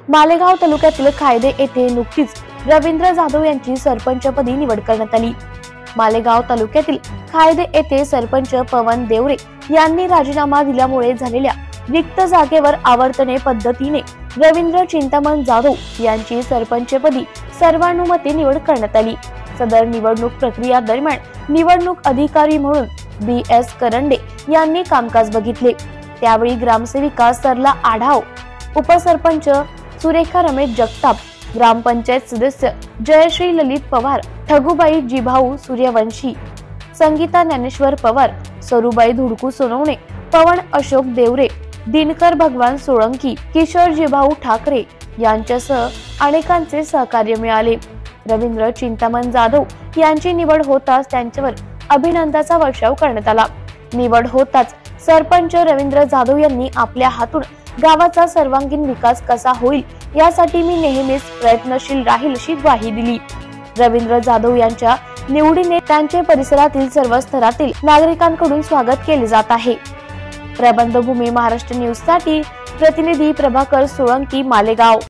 मालेगाव तालुक्यातील खायदे येथे नुकतीच रवींद्र जाधव यांची सरपंचपदी निवड करण्यात आली। मालेगाव तालुक्यातील खायदे येथे सरपंच पवन देवरे यांनी राजीनामा दिल्यामुळे झालेल्या रिक्त जागेवर आवर्तने पद्धतीने रवींद्र चिंतामण जाधव यांची सरपंचपदी सर्वानुमते निवड करण्यात आली। सदर निवडणूक प्रक्रिया दरम्यान निवडणूक अधिकारी म्हणून BS करंडे यांनी कामकाज बघितले। त्यावेळी ग्रामसेविका सरला आढाव, उपसरपंच सुरेखा रमेश जगताप, ग्रामपंचायत सदस्य जयश्री ललित पवार, ठगुबाई जिभाऊ सूर्यवंशी, संगीता ज्ञानेश्वर पवार, सरुबाई धुडकू सोनवणे, पवन अशोक देवरे, दिनकर भगवान सोळंकी, किशोर जिभाऊ ठाकरे यांच्यासह अनेकांचे सहकार्य मिळाले। रवींद्र चिंतामण जाधव यांची निवड होताच त्यांच्यावर अभिनंदनाचा वर्षाव करण्यात आला। निवड होताच सरपंच रवींद्र जाधव यांनी आपल्या हातून गावाचा सर्वांगीण विकास कसा होईल यासाठी मी नेहमीच प्रयत्नशील राहील अशी ग्वाही दिली। रवींद्र जाधव यांच्या निवडीने त्यांचे परिसरातील सर्व स्तरातील नागरिकांकडून स्वागत केले जात आहे। प्रबंधभूमी महाराष्ट्र न्यूज साठी प्रतिनिधी प्रभाकर सोळंकी, मालेगाव।